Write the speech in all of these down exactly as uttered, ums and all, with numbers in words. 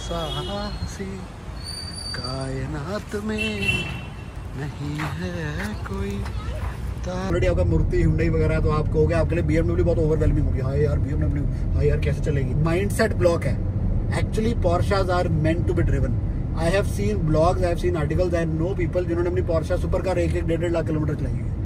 सा हंसी कायनात में नहीं है कोई। ऑलरेडी आपका मूर्ति हुंडई वगैरह तो आप कहोगे आपके लिए बीएमडब्ल्यू बहुत ओवरवेलमिंग होगी। हाँ यार बीएमडब्ल्यू, हाँ यार कैसे चलेगी। माइंडसेट ब्लॉक है। Actually Porsches are meant to be driven. I have seen blogs, I have seen articles, I know people जिन्होंने अपनी पोर्शा सुपर कार एक एक डेढ़ डेढ़ लाख किलोमीटर चलाई है।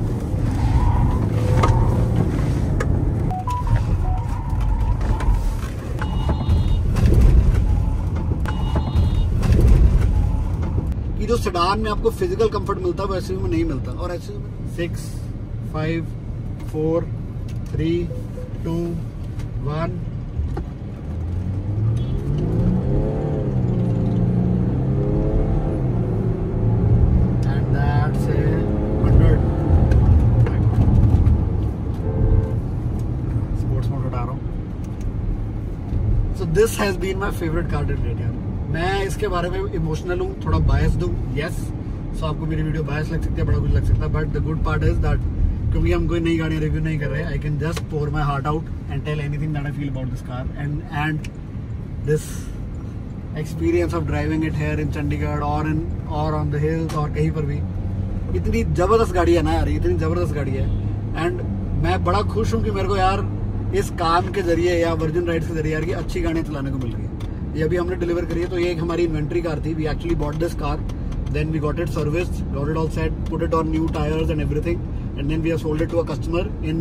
जो सेडान में आपको फिजिकल कंफर्ट मिलता है वो एसयूवी में नहीं मिलता। और एसयूवी में six five four three two one and that's hundred. Sports mode उठा रहा हूँ। So this has been my favourite car to date यार। मैं इसके बारे में इमोशनल हूँ, थोड़ा बायस्ड हूँ, यस। सो आपको मेरी वीडियो बायस लग सकती है, बड़ा कुछ लग सकता है, but the good part is that क्योंकि हम कोई नई गाड़ी रिव्यू नहीं कर रहे, I can just pour my heart out and tell anything that I feel about this car and and this experience of driving it here in Chandigarh और इन और ऑन द हिल्स और कहीं पर भी। इतनी जबरदस्त गाड़ी है ना यार, इतनी जबरदस्त गाड़ी है। एंड मैं बड़ा खुश हूँ कि मेरे को यार इस काम के जरिए या वर्जिन राइड्स के जरिए यार की अच्छी गाड़ियाँ चलाने को मिल रही है। ये अभी हमने डिलीवर करी है, तो ये एक हमारी इन्वेंट्री कार थी। We actually bought this car, then we got it serviced, got it all set, put it on new tyres and everything, and then we have sold it to a customer in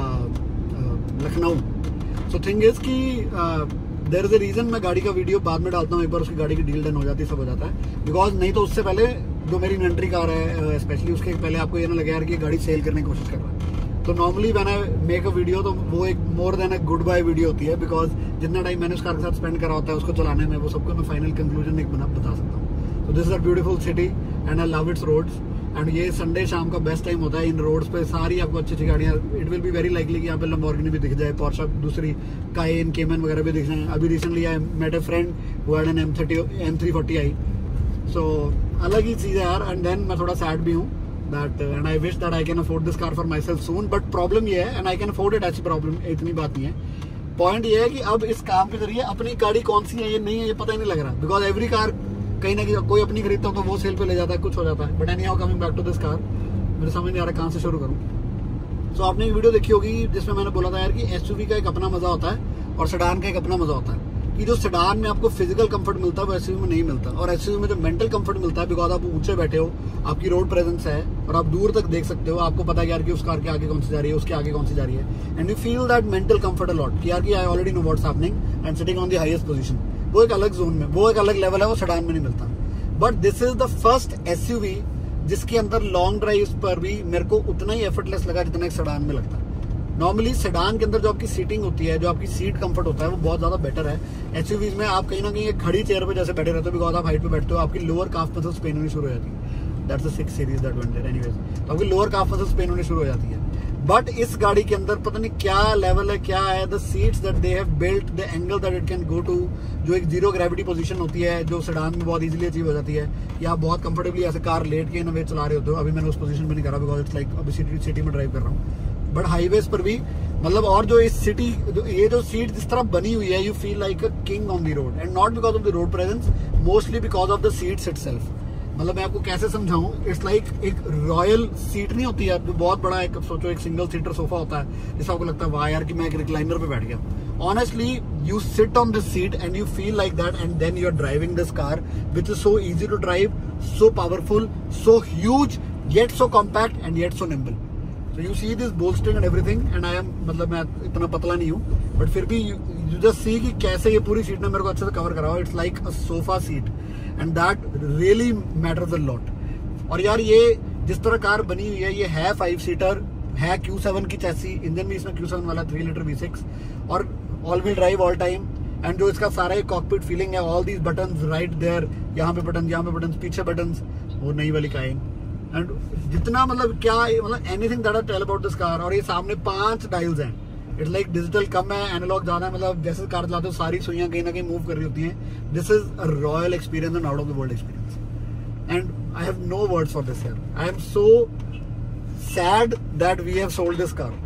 Lucknow. So thing is कि there is a reason मैं गाड़ी का video बाद में डालता हूँ, एक बार उसकी गाड़ी की डील डन हो जाती है, सब हो जाता है। बिकॉज नहीं तो उससे पहले जो मेरी इन्वेंट्री कार है स्पेशली, उसके पहले आपको ये ना लगे यार कि गाड़ी सेल करने की कोशिश कर रहा है। तो normally when I make a video तो वो एक more than a good buy video होती है, बिकॉज जितना टाइम मैंने उस कार के साथ स्पेंड करा होता है उसको चलाने में, वो सबको मैं फाइनल कंक्लूजन एक बना बता सकता हूँ। तो this is a beautiful city and I love its roads. And ये संडे शाम का बेस्ट टाइम होता है इन रोड्स पे, सारी आपको अच्छी अच्छी गाड़ियाँ, it will be very likely कि यहाँ पे लंबोर्गिनी भी दिख जाए, पोर्शा दूसरी कायेन, केमन वगैरह भी दिख जाए। अभी recently I met a friend who had an M thirty M three forty I. सो अलग ही चीज़ है यार। एंड देन मैं थोड़ा सैड भी हूँ that uh, and I wish that I can afford this car for myself soon, but problem ये है and I can afford it, ऐसी प्रॉब्लम इतनी बात नहीं है। पॉइंट ये है कि अब इस काम के जरिए अपनी गाड़ी कौन सी है ये नहीं है, ये पता ही नहीं लग रहा, बिकॉज एवरी कार कहीं ना कहीं कोई अपनी खरीदता हो तो वो सेल पे ले जाता है, कुछ हो जाता है। But anyhow coming back to this car, मुझे समझ नहीं आ रहा कहाँ से शुरू करूँ। सो so, आपने एक वीडियो देखी होगी जिसमें मैंने बोला था यार कि एसयूवी का एक अपना मजा होता है और सेडान का एक अपना मजा होता है, कि जो सेडान में आपको फिजिकल कंफर्ट मिलता है वो एसयूवी में नहीं मिलता। और एसयूवी में जो मेंटल कंफर्ट मिलता है, बिकॉज आप ऊंचे बैठे हो, आपकी रोड प्रेजेंस है और आप दूर तक देख सकते हो, आपको पता है यार कि उस कार के आगे कौन सी जा रही है, उसके आगे कौन सी जा रही है, and you feel that mental comfort a lot कि यार कि I already know what's happening and sitting on the highest position. वो एक अलग जोन में, वो एक अलग लेवल है, वो सेडान में नहीं मिलता। But this is the first SUV जिसके अंदर लॉन्ग ड्राइव पर भी मेरे को उतना ही एफर्टलेस लगा जितना एक सेडान में लगता है। नॉर्मली सेडान के अंदर जो आपकी सीटिंग होती है, जो आपकी सीट कंफर्ट होता है, वो बहुत ज्यादा बेटर है। एसयूवीज में आप कहीं ना कहीं एक खड़ी चेयर पे जैसे बैठे रहते हो, बिकॉज आप हाइट पे बैठते हो, आपकी लोअर काफ मसल्स पेन होनी शुरू हो जाती है। That's the six series that went there anyways. तो आपकी लोअर काफ मसल्स पेन होनी शुरू हो जाती है। बट इस गाड़ी के अंदर पता नहीं क्या लेवल है, क्या है, the seats that they have built, the angle that it can go to, जो एक जीरो ग्रेविटी पोजीशन होती है, जो सेडान में बहुत इजीली अचीव हो जाती है, कि आप बहुत कंफर्टेबली ऐसे कार लेट के इन वे चला रहे होते हो। अभी मैंने उस पोजीशन में नहीं करा, बिकॉज इट्स लाइक अभी सिटी सिटी में ड्राइव कर रहा हूँ, बट हाईवेज पर भी मतलब। और जो इस सिटी, ये जो सीट जिस तरह बनी हुई है, you feel like a king on the road, and not because of the road presence, mostly because of the seats itself. मतलब मैं आपको कैसे समझाऊं, इट्स लाइक एक रॉयल सीट नहीं होती है, जो बहुत बड़ा एक, सोचो एक सिंगल सीटर सोफा होता है, जिससे आपको लगता है वाह यार कि मैं एक रिक्लाइनर पे बैठ गया। Honestly you sit on this seat and you feel like that, and then you are driving this car which is so easy to drive, so powerful, so huge, yet so compact and yet so nimble. So you see this bolstering and everything, and I am, मतलब मैं इतना पतला नहीं हूँ, but फिर भी you just see कि कैसे ये पूरी सीट ने मेरे को अच्छे से कवर करा हुआ। It's like a sofa seat and that really matters a lot. और यार ये जिस तरह कार बनी हुई है, ये है फाइव सीटर, है क्यू सेवन की चैसी, इंजन भी इसमें क्यू सेवन वाला थ्री लीटर वी सिक्स, और all wheel drive all time. And जो इसका सारा एक कॉकपिट फीलिंग है, all these buttons right there, यहाँ पे बटन, यहाँ पे बटन, पीछे बटन्स, वो नई वाली काइन। एंड जितना मतलब क्या मतलब anything that I tell about this car. और ये सामने पांच डायल्स हैं, इट्स लाइक डिजिटल कम है, एनालॉग ज्यादा है, मतलब जैसे कार चलाते हो सारी सुइयां कहीं ना कहीं मूव कर रही होती हैं। This is a royal experience and out of the world experience, and I have no words for this यार। I am so sad that we have sold this car.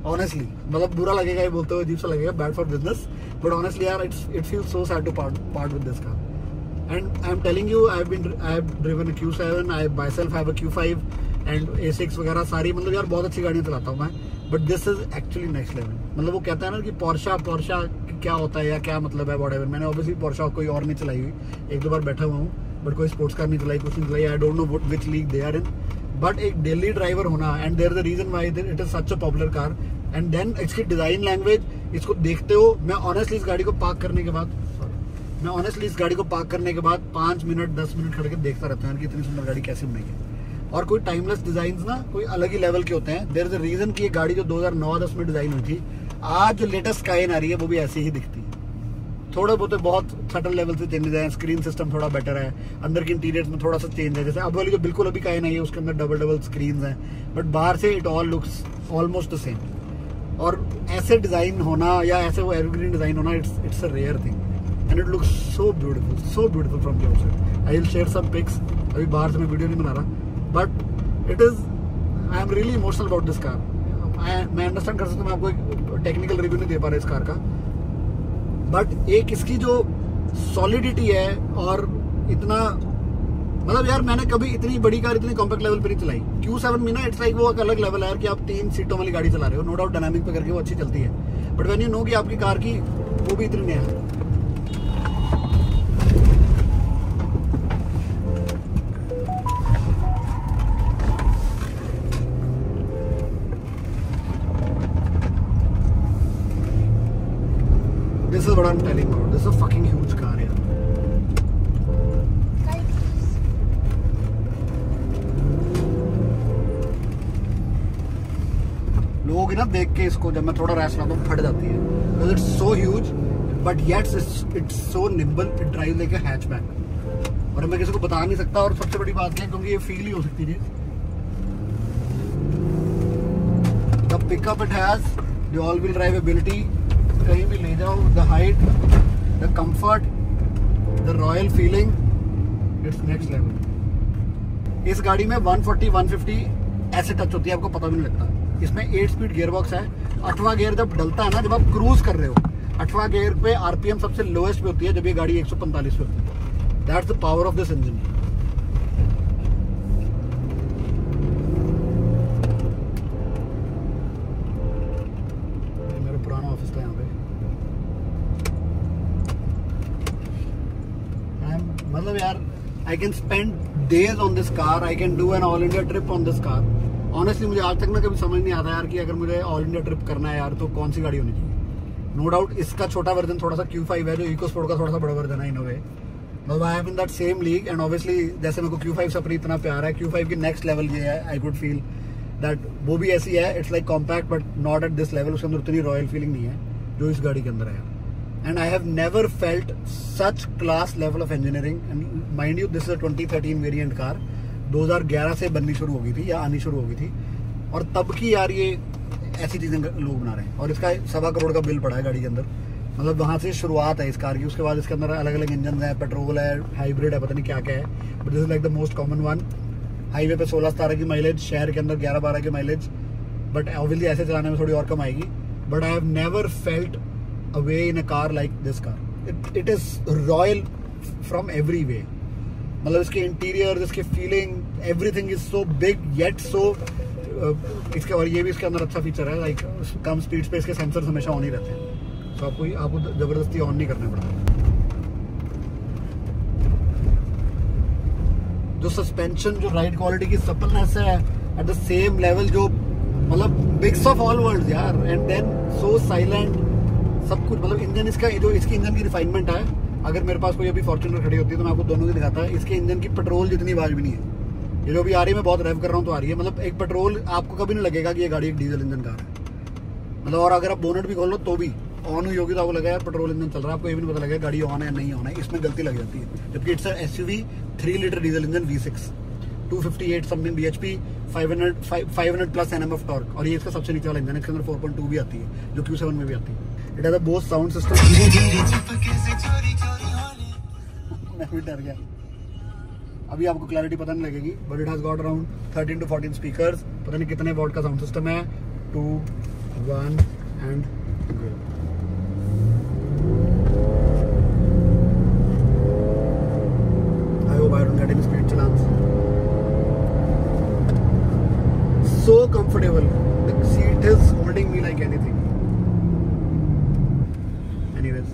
Honestly मतलब बुरा लगेगा ये बोलते हुए, अजीब सा लगेगा, bad for business, but honestly यार it's it feels so sad to part part with this car. And I am telling you, I have been I have driven a Q seven, I myself have a Q five and A six वगैरह सारी, मतलब यार बहुत अच्छी गाड़ियां चलाता हूँ मैं, but this is actually next level. मतलब वो कहता है ना कि पोर्शा पोर्शा क्या होता है या क्या मतलब है, व्हाटएवर. मैंने ऑब्वियसली पोर्शा कोई और नहीं चलाई हुई, एक दो बार बैठा हुआ हूँ, बट कोई स्पोर्ट्स कार नहीं चलाई, कुछ नहीं चलाई. I don't know which league they are in, but एक डेली ड्राइवर होना and there is the reason why it is such a popular car. And then इसकी डिजाइन लैंग्वेज, इसको देखते हो, मैं ऑनेस्टली इस गाड़ी को पार्क करने के बाद मैं ऑनेस्टली इस गाड़ी को पार्क करने के बाद पाँच मिनट दस मिनट खड़े के देखता रहता हूँ कि इतनी सुंदर गाड़ी कैसे बनेगी. और कोई टाइमलेस डिजाइन ना कोई अलग ही लेवल के होते हैं. देयर इज अ रीजन कि ये गाड़ी जो दो हज़ार नौ दस में डिजाइन हुई थी, आज जो लेटेस्ट स्काइन आ रही है वो भी ऐसी ही दिखती है. थोड़े बहुत बहुत सटल लेवल से चेंजेस हैं, स्क्रीन सिस्टम थोड़ा बेटर है, अंदर की इंटीरियर में थोड़ा सा चेंज है. जैसे अब वाली जो बिल्कुल अभी काइन आई है उसके अंदर डबल डबल स्क्रीन हैं, बट बाहर से it all looks almost the same. और ऐसे डिजाइन होना या ऐसे वो एवरग्रीन डिजाइन होना, it's it's a rare thing and it looks so beautiful, so beautiful from the outside. I will share some pics. अभी बाहर से मैं वीडियो नहीं बना रहा, but it is I am really emotional about this car. मैं understand कर सकता हूँ, मैं आपको एक टेक्निकल रिव्यू नहीं दे पा रहा इस कार का, बट एक इसकी जो सॉलिडिटी है और इतना, मतलब यार मैंने कभी इतनी बड़ी कार इतनी कॉम्पैक्ट लेवल पे नहीं चलाई. क्यू सेवन में ना इट्स लाइक वो एक अलग लेवल है यार कि आप तीन सीटों वाली गाड़ी चला रहे हो, नो डाउट डायनामिक पे करके वो अच्छी चलती है, बट व्हेन यू नो कि आपकी कार की वो भी इतनी है. This is what I'm telling you. This is a fucking huge car, यार. लोग ना देख के इसको जब मैं थोड़ा रैश लाता हूँ फट जाती है, because it's so huge, but yet it's it's so nimble. It drives like a hatchback. और मैं किसी को बता नहीं सकता. और सबसे बड़ी बात है क्योंकि ये फील ही हो सकती है. The pickup it has, the all-wheel drive ability. कहीं भी ले जाओ, the height, the comfort, the royal feeling, it's next level. इस गाड़ी में वन फोर्टी वन फिफ्टी ऐसे टच होती है, आपको पता भी नहीं लगता. इसमें एट स्पीड गियर बॉक्स है. आठवां गियर जब डलता है ना, जब आप क्रूज कर रहे हो, आठवां गियर पे आरपीएम सबसे लोएस्ट पे होती है जब ये गाड़ी एक सौ पैंतालीस पे होती है. That's the power of this engine. मतलब यार I can spend days on this car, I can do an all India trip on this car. Honestly मुझे आज तक ना कभी समझ नहीं आता यार कि अगर मुझे ऑल इंडिया ट्रिप करना है यार तो कौन सी गाड़ी होनी चाहिए. नो डाउट इसका छोटा वर्जन थोड़ा सा क्यू फाइव है, जो इको स्पोर्ट का थोड़ा सा बड़ा वर्जन है इन अ वे. मतलब I have in that same league and obviously जैसे मेरे को क्यू फाइव से अपनी इतना प्यार है, क्यू फाइव की नेक्स्ट लेवल ये है. आई कुड फील दैट वो भी ऐसी है, it's like compact but not at this level. उसके अंदर उतनी रॉयल फीलिंग नहीं है जो इस गाड़ी के अंदर है. And I have never felt such class level of engineering. And mind you, this is a twenty thirteen variant car. दो हज़ार ग्यारह से बननी शुरू हो गई थी या आनी शुरू हो गई थी, और तब की यार ये ऐसी चीजें लोग बना रहे हैं. और इसका सवा करोड़ का बिल पड़ा है गाड़ी के अंदर. मतलब वहाँ से शुरुआत है इस कार की. उसके बाद इसके अंदर अलग अलग इंजन है, पेट्रोल है, हाइब्रिड है, पता नहीं क्या क्या है, but this is like the most common one. Highway पे सोलह सतारह की माइलेज, शहर के अंदर ग्यारह बारह की माइलेज, बट ऑब्वियसली ऐसे चलाने में थोड़ी और कम आएगी. But I have never felt a way in a car like this car. It, it is royal from every way. मतलब इसके इंटीरियर, इसके feeling, everything is so big yet so. इसके और ये भी इसके अंदर अच्छा फीचर है, लाइक कम स्पीड पे इसके सेंसर्स हमेशा ऑन ही रहते हैं, तो आपको आपको जबरदस्ती ऑन नहीं करना पड़ता. जो सस्पेंशन, जो राइड क्वालिटी की सपलनेस है एट द सेम लेवल, जो मतलब बिग्स ऑफ ऑल वर्ल्ड यार. एंड देन सो साइलेंट सब कुछ. मतलब इंजन इसका, जो इसकी इंजन की रिफाइनमेंट है, अगर मेरे पास कोई अभी फॉर्च्यूनर खड़ी होती है तो मैं आपको दोनों की दिखाता है. इसके इंजन की पेट्रोल जितनी आवाज भी नहीं है. ये जो भी आ रही है, मैं बहुत रेव कर रहा हूँ तो आ रही है. मतलब एक पेट्रोल आपको कभी नहीं लगेगा कि ये गाड़ी एक डीजल इंजन कार है. मतलब और अगर आप बोनट भी खोल लो तो भी ऑन हुई होगी तो आपको लगेगा यार पेट्रोल इंजन चल रहा है, आपको ये भी नहीं पता लगेगा गाड़ी ऑन है नहीं ऑन है. इसमें गलती लग जाती है. जबकि it's SUV three litre diesel engine V six, two fifty eight something BHP, five hundred five hundred plus NMF torque. और ये इसका सबसे नीचे वाला इंजन है. इसके अंदर फोर पॉइंट टू भी आती है जो क्यू सेवन में भी आती है. It has a Bose sound system. मैं भी डर गया. अभी आपको क्लैरिटी पता नहीं लगेगी, but it has got around thirteen to fourteen speakers. पता नहीं कितने वॉट का साउंड सिस्टम है. Two one and go. I hope I don't get any speed challans. So comfortable. The seat is holding me like anything. Anyways,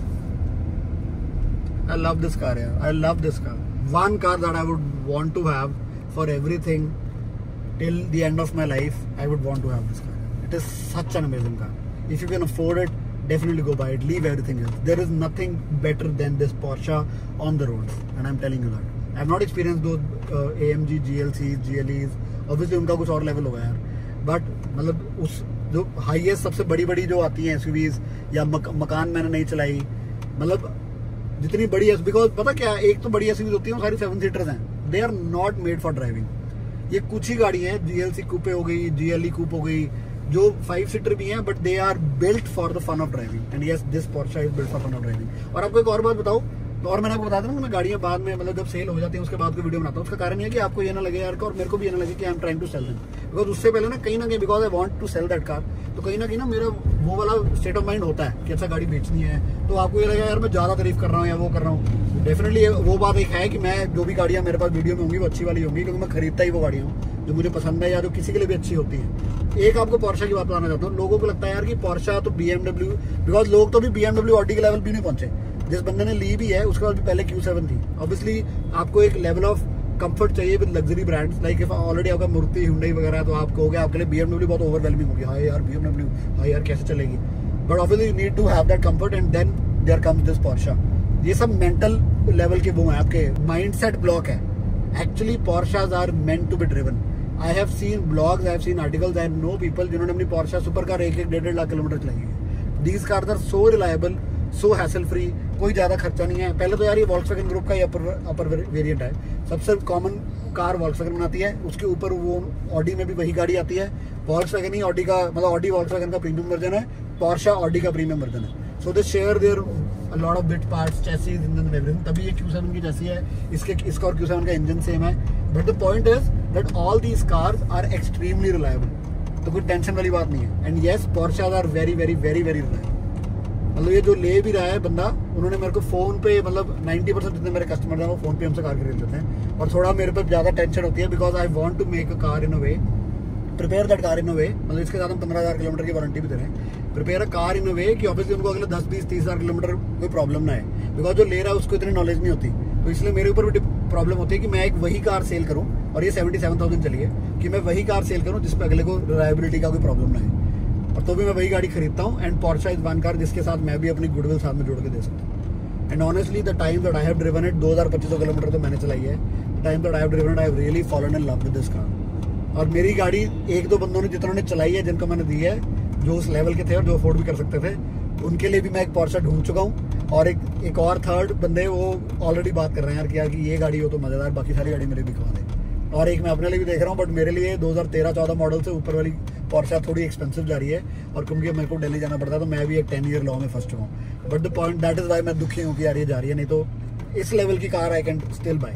I love this car. Yeah, I love this car. One car that I would want to have for everything till the end of my life. I would want to have this car. It is such an amazing car. If you can afford it, definitely go buy it. Leave everything else. There is nothing better than this Porsche on the roads, and I'm telling you that. I have not experienced those uh, A M G, G L Cs, G L Es. Obviously उनका कुछ और level होगा यार, but मतलब उस जो highest सबसे बड़ी बड़ी जो आती हैं एसयूवीज या मक, मकान मैंने नहीं चलाई, मतलब जितनी बड़ी है, बिकॉज पता क्या, एक तो बड़ी एसयूवीज होती है वो सारी सेवन सीटर्स हैं, they are not made for driving. ये कुछ ही गाड़ी है, जीएलसी कूपे हो गई, जीएलई कूप हो गई, जो फाइव सीटर भी हैं, but they are built for the fun of driving, and yes this Porsche is built for fun of driving. और आपको एक और बात बताऊं, और मैंने आपको बताया था ना, मैं गाड़ियां बाद में मतलब जब सेल हो जाती हैं उसके बाद को वीडियो बनाता हूँ। उसका कारण ये है कि आपको ये ना लगे यार, और मेरे को भी ये ना लगे कि I am trying to sell them, because उससे पहले ना कहीं ना कहीं, because I want to sell that car, तो कहीं ना कहीं ना मेरा वो वाला स्टेट ऑफ माइंड होता है कि अच्छा गाड़ी बेचनी है, तो आपको ये लगेगा यार मैं ज्यादा तारीफ कर रहा हूँ या वो कर रहा हूँ। डेफिनेटली वो बात एक है कि मैं जो भी गाड़ियां मेरे पास वीडियो में होंगी वो अच्छी वाली होंगी, क्योंकि मैं खरीदता ही वो गाड़ियां हूँ जो मुझे पसंद है या जो किसी के लिए भी अच्छी होती है। एक आपको पोर्शा की बात बताना चाहता हूँ। लोगों को लगता है यार कि पोर्शा तो बीएमडब्ल्यू, बिकॉज लोग तो भी बीएमडब्ल्यू ऑडी के लेवल भी नहीं पहुंचे, जिस बंदे ने ली भी है उसके बाद भी पहले क्यू सेवन थी। ऑब्वियसली आपको एक लेवल ऑफ कंफर्ट चाहिए with luxury brands, like if already आपका मारुति हुंडई वगैरह है तो आप कहोगे आपके लिए बीएमडब्ल्यू बहुत ओवरवेलमिंग होगी, हाँ यार बीएमडब्ल्यू, हाँ यार कैसे चलेगी, but obviously you need to have that comfort, and then there comes this Porsche. ये सब मेंटल लेवल के वो हैं, आपके माइंडसेट ब्लॉक है। Actually Porsches are meant to be driven. I have seen blogs, I have seen articles, I know people जिन्होंने अपनी Portia super car एक एक डेढ़ डेढ़ लाख किलोमीटर चलाई है। These cars are so reliable, so hassle free, कोई ज्यादा खर्चा नहीं है। पहले तो यार ये वॉल्क्सवैगन ग्रुप का ही अपर अपर वेरिएंट है, सबसे कॉमन कार वॉल्क्सवैगन बनाती है, उसके ऊपर वो ऑडी में भी वही गाड़ी आती है। वॉल्क्सवैगन ही ऑडी का, मतलब ऑडी वॉल्क्सवैगन का प्रीमियम वर्जन है, पोर्शा ऑडी का प्रीमियम वर्जन है। So they share their a lot of bit parts, chassis, engine and everything, तभी ये क्यू सेवन की चैसी है, इसके इसका और क्यू सेवन का इंजन सेम है, but the point is that all these cars are extremely reliable, तो कोई टेंशन वाली बात नहीं है। And yes Porsches are very very very very reliable. मतलब ये जो ले भी रहा है बंदा, उन्होंने मेरे को फोन पे, मतलब नाइन्टी परसेंट जितने मेरे कस्टमर हैं वो फोन पे हमसे कार खरीद लेते हैं, और थोड़ा मेरे पे ज्यादा टेंशन होती है because I want to make a car in a way, prepare that car in a way, मतलब इसके साथ हम पंद्रह हजार किलोमीटर की वारंटी भी दे रहे हैं। Prepare a car in a वे कि ऑब्वियसली उनको अगले दस बीस तीस हजार किलोमीटर कोई प्रॉब्लम ना है, बिकॉज जो ले रहा है उसको इतनी नॉलेज नहीं होती, तो इसलिए मेरे ऊपर भी प्रॉब्लम होती है कि मैं एक वही कार सेल करूं, और ये सेवेंटी सेवन थाउजेंड चली है, कि मैं वही कार सेल करूं जिसपे अगले को रिलायबिलिटी का कोई प्रॉब्लम ना है, और तो भी मैं वही गाड़ी खरीदता हूँ। And Porsche is one car जिसके साथ मैं भी अपनी गुडविल साथ में जोड़ के दे सकता हूँ। And honestly the time that I have driven it, दो हजार पच्चीस सौ किलोमीटर तो मैंने चलाई है, time that I have driven it I have really fallen in love with this car. और मेरी गाड़ी एक दो बंदों ने जितनों ने चलाई है, जिनको मैंने दी है, जो उस लेवल के थे और जो अफोर्ड भी कर सकते थे, उनके लिए भी मैं एक पोर्शा ढूंढ चुका हूँ। और एक एक और थर्ड बंदे वो ऑलरेडी बात कर रहे हैं यार कि यार कि ये गाड़ी हो तो मजेदार, बाकी सारी गाड़ी मेरे दिखवा दे। और एक मैं अपने लिए भी देख रहा हूँ, बट मेरे लिए दो हजार तेरह चौदह मॉडल से ऊपर वाली पोर्शा थोड़ी एक्सपेंसिव जा रही है, और क्योंकि मेरे को दिल्ली जाना पड़ता है तो मैं भी एक टेन ईयर लॉ में फंस चुका हूँ। But the point that is why मैं दुखी हूँ कि यार ये जा रही है, नहीं तो इस लेवल की car I can still buy.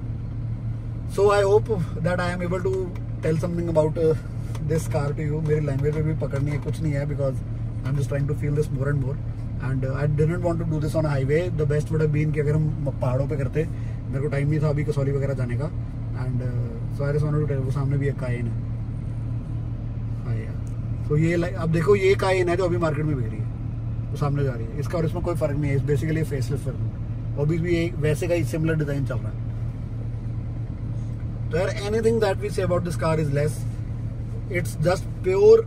So I hope that I am able to tell something about this car to you. मेरी लैंग्वेज में भी पकड़नी है कुछ नहीं है, because I am just trying to feel this more and more, and I didn't want to do this on highway. The best would have been कि अगर हम पहाड़ों पे करते, मेरे को टाइम नहीं था अभी कसौली वगैरह जाने का, and so I just wanted to tell. वो सामने भी एक कायन है, हाँ यार। तो ये अब देखो ये कायन है जो अभी मार्केट में बिक रही है, तो सामने जा रही है, इसका और इसमें कोई फर्क नहीं है, बेसिकली फेसलेस वर्जन, अभी भी एक वैसे का ही सिमिलर डिजाइन चल रहा है। तो यार anything that we say about this car is less, it's just pure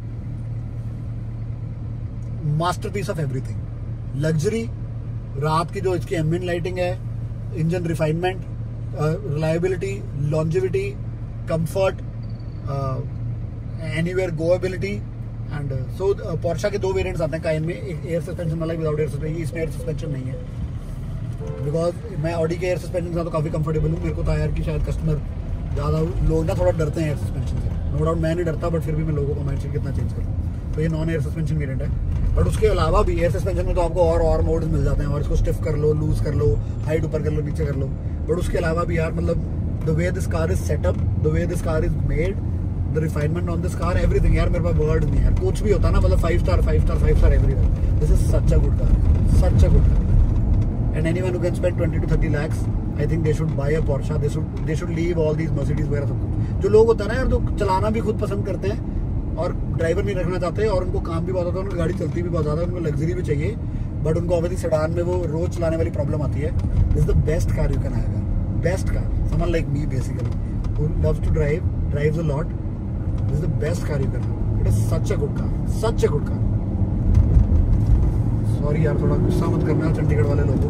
masterpiece of everything. Luxury, रात की जो इसकी एम्बिएंट लाइटिंग है, engine refinement, reliability, longevity, comfort, anywhere goability, and so Porsche के दो वेरिएंट्स आते हैं कायन में, एक एयर सस्पेंशन वाला, विदाउट एयर सस्पेंशन। इसमें एयर सस्पेंशन नहीं है, बिकॉज मैं ऑडी के एयर सस्पेंशन से तो काफी कंफर्टेबल हूँ। मेरे को था यार कि शायद कस्टमर ज्यादा लोग ना थोड़ा डरते हैं एयर सस्पेंशन से, नो डाउट मैं नहीं डरता, बट फिर भी मैं लोगों को माइंडसेट कितना चेंज करूँ। तो ये नॉन एयर सस्पेंशन वेरिएंट है, बट उसके अलावा भी एयर सस्पेंशन में तो आपको और और मोड्स मिल जाते हैं, और इसको स्टिफ कर लो, लूज कर लो, हाइट ऊपर कर लो, नीचे कर लो। बट उसके अलावा भी यार मतलब the way this car is set up, the way this car is made, the refinement on this car, everything यार, मेरे पास वर्ड नहीं है, कुछ भी होता है ना, मतलब five star five star five star everywhere. This is such a good car, such a good car, and anyone who can spend twenty two thirty lakhs, I think they should buy a Porsche, they should they should leave all these Mercedes वगैरह सब कुछ। जो लोग होता है ना यार, जो चलाना भी खुद पसंद करते हैं और ड्राइवर नहीं रखना चाहते, और उनको काम भी बहुत होता है, उनकी गाड़ी चलती भी बहुत ज़्यादा, उनको लग्जरी भी चाहिए, बट उनको ऑब्वियसली सेडान में वो रोज चलाने वाली प्रॉब्लम आती है। This is the best car you can have, best car, someone like me basically who loves to drive, drives a lot. This is the best car you can have. It is such a good car, such a good car. Sorry यार, थोड़ा गुस्सा मत करना चंडीगढ़ वाले लोगों।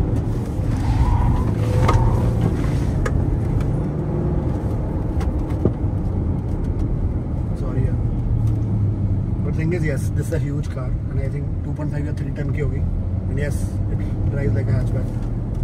Sorry यार। But thing is, yes, this is a huge car, and I think two point five या three ton की होगी, and yes, it drives like a hatchback.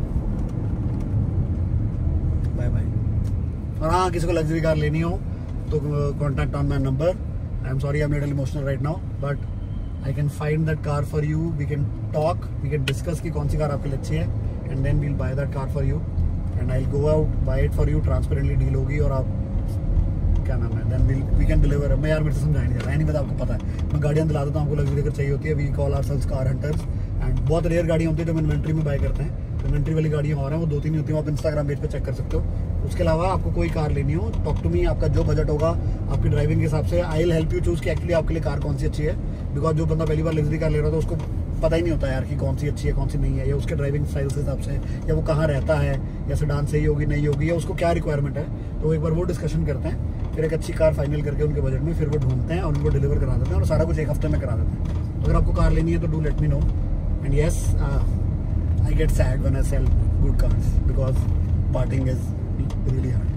Bye bye. और हाँ, किसी को लग्जरी कार लेनी हो तो contact on my number. I am sorry I am little emotional right now, but I can find that car for you, we can talk, we can discuss कि कौन सी कार आपके लिए अच्छी है, and then we'll buy that car for you, and I go out buy it for you, transparently deal होगी, और आप क्या नाम है, then we'll we can deliver. मैं यार मेरे से समझाया नहीं जाता है, नहीं पता, आपको पता है मैं गाड़ियाँ दिला देता हूँ, आपको लग्जरी अगर चाहिए होती है। We call ourselves car hunters, and बहुत रेयर गाड़ियाँ होती है जो हम इन्वेंट्री में बाय करते हैं। इन्वेंट्री वाली गाड़ियाँ और हैं, वो दो तीन होती हैं, आप इंस्टाग्राम पेज पे चेक कर सकते हो। उसके अलावा आपको कोई कार लेनी हो, टॉक टू मी, आपका जो बजट होगा आपकी ड्राइविंग के हिसाब से, I will help you choose कि एक्चुअली आपके लिए कार कौन सी अच्छी है। बिकॉज जो बंदा पहली बार लग्जरी कार ले रहा था उसको पता ही नहीं होता यार कि कौन सी अच्छी है कौन सी नहीं है, या उसके ड्राइविंग स्टाइल के हिसाब से, या वो कहाँ रहता है, या सेडान सही होगी नहीं होगी, या उसको क्या रिक्वायरमेंट है। तो एक बार वो डिस्कशन करते हैं, फिर एक अच्छी कार फाइनल करके उनके बजट में फिर वो ढूंढते हैं और उनको डिलीवर करा देते हैं, और सारा कुछ एक हफ्ते में करा देते हैं। अगर आपको कार लेनी है तो do let me know, and yes I get sad when I sell good cars because parting is really hard.